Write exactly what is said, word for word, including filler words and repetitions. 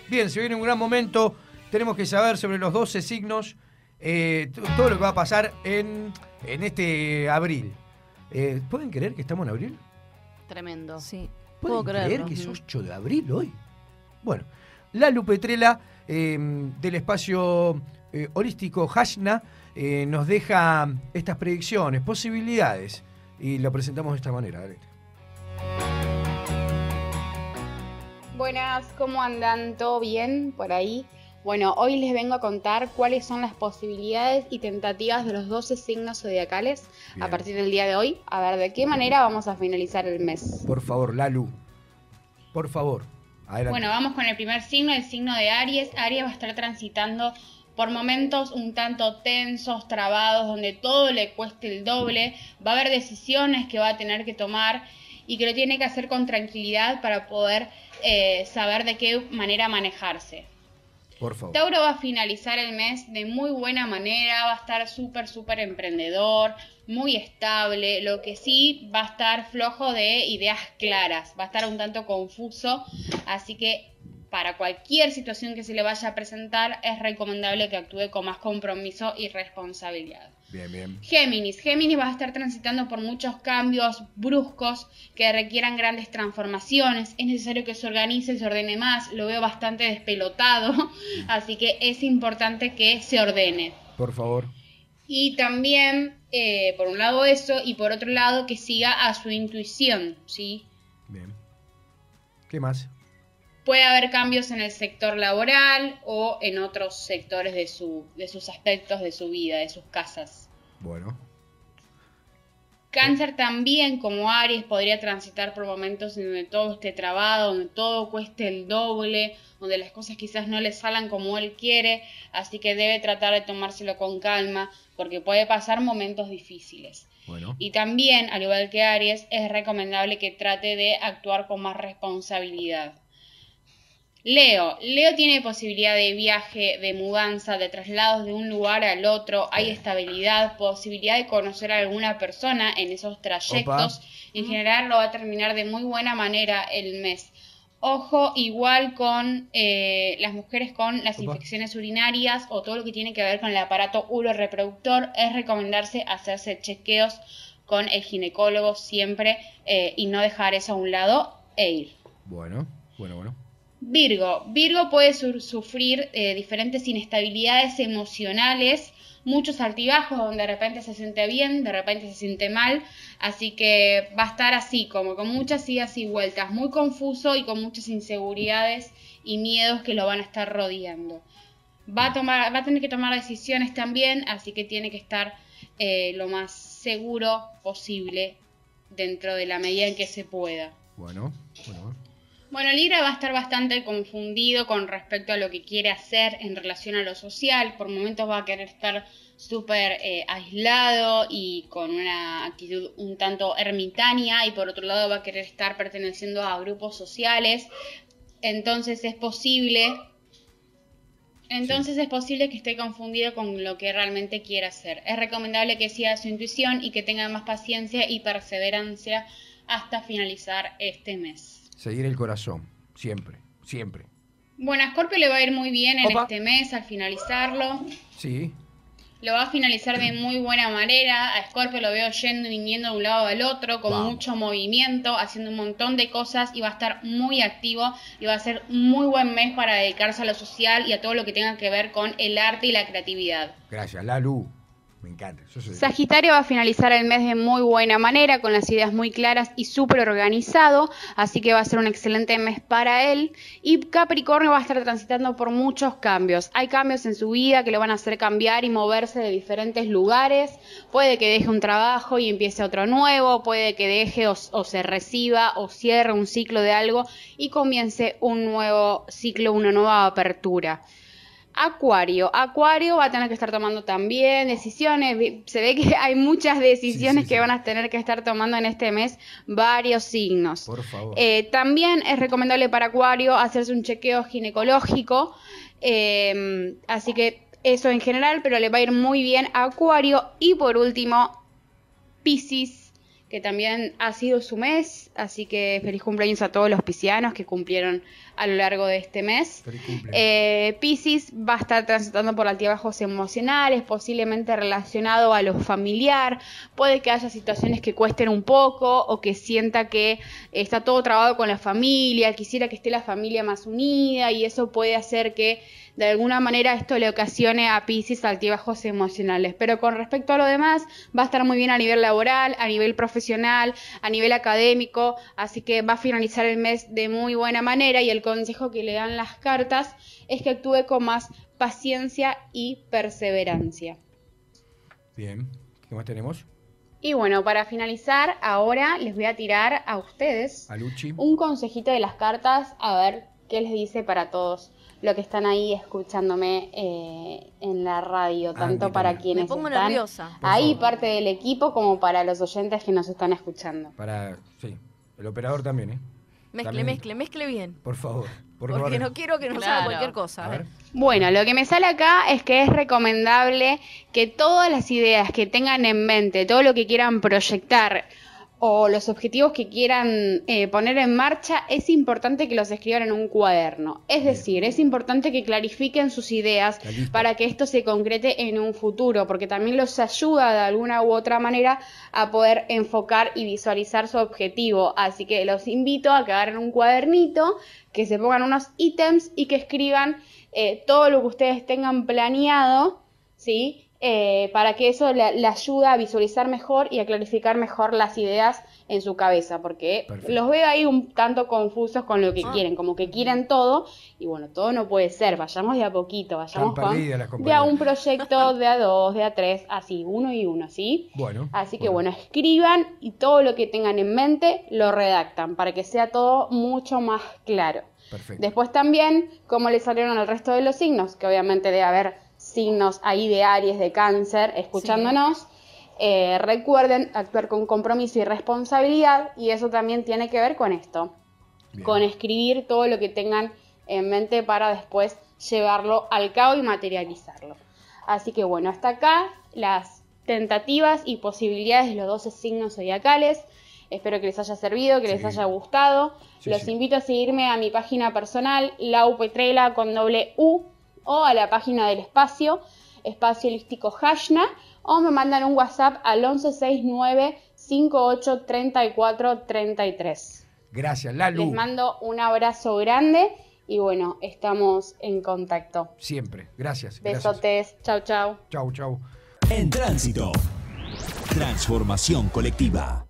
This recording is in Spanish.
Bien, se viene un gran momento. Tenemos que saber sobre los doce signos, eh, todo lo que va a pasar en, en este abril. Eh, ¿Pueden creer que estamos en abril? Tremendo. Sí. ¿Pueden Puedo creer creerlo. que es ocho de abril hoy? Bueno, Lalu Petrella, eh, del espacio eh, holístico Hashna, eh, nos deja estas predicciones, posibilidades, y lo presentamos de esta manera. Dale. Buenas, ¿cómo andan? ¿Todo bien por ahí? Bueno, hoy les vengo a contar cuáles son las posibilidades y tentativas de los doce signos zodiacales Bien. a partir del día de hoy. A ver, ¿de qué manera vamos a finalizar el mes? Por favor, Lalu. Por favor, adelante. Bueno, vamos con el primer signo, el signo de Aries. Aries va a estar transitando por momentos un tanto tensos, trabados, donde todo le cueste el doble. Va a haber decisiones que va a tener que tomar y que lo tiene que hacer con tranquilidad para poder eh, saber de qué manera manejarse. Por favor. Tauro va a finalizar el mes de muy buena manera, va a estar súper, súper emprendedor, muy estable, lo que sí va a estar flojo de ideas claras, va a estar un tanto confuso, así que para cualquier situación que se le vaya a presentar es recomendable que actúe con más compromiso y responsabilidad. Bien, bien. Géminis. Géminis va a estar transitando por muchos cambios bruscos que requieran grandes transformaciones. Es necesario que se organice, se ordene más. Lo veo bastante despelotado, así que es importante que se ordene. Por favor. Y también, eh, por un lado eso, y por otro lado que siga a su intuición, ¿sí? Bien. ¿Qué más? Puede haber cambios en el sector laboral o en otros sectores de, su, de sus aspectos de su vida, de sus casas. Bueno. Cáncer también, como Aries, podría transitar por momentos en donde todo esté trabado, donde todo cueste el doble, donde las cosas quizás no le salgan como él quiere, así que debe tratar de tomárselo con calma, porque puede pasar momentos difíciles. Bueno. Y también, al igual que Aries, es recomendable que trate de actuar con más responsabilidad. Leo. Leo tiene posibilidad de viaje, de mudanza, de traslados de un lugar al otro. Hay estabilidad, posibilidad de conocer a alguna persona en esos trayectos. Opa. En general lo va a terminar de muy buena manera el mes. Ojo igual con eh, las mujeres con las Opa. infecciones urinarias o todo lo que tiene que ver con el aparato uroreproductor. Es recomendarse hacerse chequeos con el ginecólogo siempre eh, y no dejar eso a un lado e ir. Bueno, bueno, bueno. Virgo. Virgo puede su sufrir eh, diferentes inestabilidades emocionales, muchos altibajos donde de repente se siente bien, de repente se siente mal, así que va a estar así, como con muchas idas y vueltas, muy confuso y con muchas inseguridades y miedos que lo van a estar rodeando. Va a, tomar, va a tener que tomar decisiones también, así que tiene que estar eh, lo más seguro posible dentro de la medida en que se pueda. Bueno, bueno, bueno. Bueno, Libra va a estar bastante confundido con respecto a lo que quiere hacer en relación a lo social. Por momentos va a querer estar súper eh, aislado y con una actitud un tanto ermitaña, y por otro lado va a querer estar perteneciendo a grupos sociales. Entonces es posible, entonces sí. es posible que esté confundido con lo que realmente quiere hacer. Es recomendable que siga su intuición y que tenga más paciencia y perseverancia hasta finalizar este mes. Seguir el corazón, siempre, siempre. Bueno, a Scorpio le va a ir muy bien en Opa. este mes al finalizarlo. Sí. Lo va a finalizar de muy buena manera. A Scorpio lo veo yendo y viniendo de un lado al otro, con Vamos. mucho movimiento, haciendo un montón de cosas, y va a estar muy activo y va a ser un muy buen mes para dedicarse a lo social y a todo lo que tenga que ver con el arte y la creatividad. Gracias, Lalu. Me encanta. Yo soy... Sagitario va a finalizar el mes de muy buena manera, con las ideas muy claras y súper organizado, así que va a ser un excelente mes para él. Y Capricornio va a estar transitando por muchos cambios. Hay cambios en su vida que lo van a hacer cambiar y moverse de diferentes lugares. Puede que deje un trabajo y empiece otro nuevo, puede que deje o, o se reciba o cierre un ciclo de algo y comience un nuevo ciclo, una nueva apertura. Acuario. Acuario va a tener que estar tomando también decisiones. Se ve que hay muchas decisiones sí, sí, que sí. van a tener que estar tomando en este mes varios signos. Por favor. Eh, también es recomendable para Acuario hacerse un chequeo ginecológico. Eh, así que eso en general, pero le va a ir muy bien a Acuario. Y por último, Piscis, que también ha sido su mes, así que feliz cumpleaños a todos los piscianos que cumplieron a lo largo de este mes. Feliz cumple. Eh, Piscis va a estar transitando por altibajos emocionales, posiblemente relacionado a lo familiar. Puede que haya situaciones que cuesten un poco o que sienta que está todo trabado con la familia, quisiera que esté la familia más unida, y eso puede hacer que de alguna manera esto le ocasione a Piscis altibajos emocionales. Pero con respecto a lo demás, va a estar muy bien a nivel laboral, a nivel profesional, a nivel académico, así que va a finalizar el mes de muy buena manera, y el consejo que le dan las cartas es que actúe con más paciencia y perseverancia. Bien, ¿qué más tenemos? Y bueno, para finalizar, ahora les voy a tirar a ustedes A Luchi. un consejito de las cartas, a ver qué les dice para todos los que están ahí escuchándome eh, en la radio, tanto Andy para también. quienes Me pongo están nerviosa. Por ahí, favor. parte del equipo, como para los oyentes que nos están escuchando. Para, sí, el operador también, ¿eh? Mezcle, También. mezcle, mezcle bien. Por favor. Por Porque favor. no quiero que nos Claro. haga cualquier cosa. A ver. Bueno, lo que me sale acá es que es recomendable que todas las ideas que tengan en mente, todo lo que quieran proyectar o los objetivos que quieran eh, poner en marcha, es importante que los escriban en un cuaderno. Es decir, es importante que clarifiquen sus ideas La lista. para que esto se concrete en un futuro, porque también los ayuda de alguna u otra manera a poder enfocar y visualizar su objetivo. Así que los invito a que agarren un cuadernito, que se pongan unos ítems y que escriban eh, todo lo que ustedes tengan planeado, ¿sí? Eh, para que eso le, le ayude a visualizar mejor y a clarificar mejor las ideas en su cabeza, porque Perfecto. los veo ahí un tanto confusos con lo que Ah. quieren, como que quieren todo, y bueno, todo no puede ser, vayamos de a poquito, vayamos Están con perdidas las de a compañeras. un proyecto, de a dos, de a tres, así, uno y uno, ¿sí? Bueno. Así que bueno, escriban y todo lo que tengan en mente lo redactan para que sea todo mucho más claro. Perfecto. Después también, cómo le salieron al resto de los signos, que obviamente debe haber signos ahí de Aries, de Cáncer, escuchándonos. Eh, recuerden actuar con compromiso y responsabilidad, y eso también tiene que ver con esto, Bien. con escribir todo lo que tengan en mente para después llevarlo al cabo y materializarlo. Así que bueno, hasta acá las tentativas y posibilidades de los doce signos zodiacales. Espero que les haya servido, que les Sí. haya gustado. Sí, Los sí. invito a seguirme a mi página personal, Lau Petrella con doble U, o a la página del espacio, Espacio Holístico Hashna, o me mandan un WhatsApp al once sesenta y nueve cincuenta y ocho treinta y cuatro treinta y tres. Gracias, Lalu. Les mando un abrazo grande y bueno, estamos en contacto. Siempre. Gracias. Gracias. Besotes, chau chau. Chau, chau. En Tránsito. Transformación colectiva.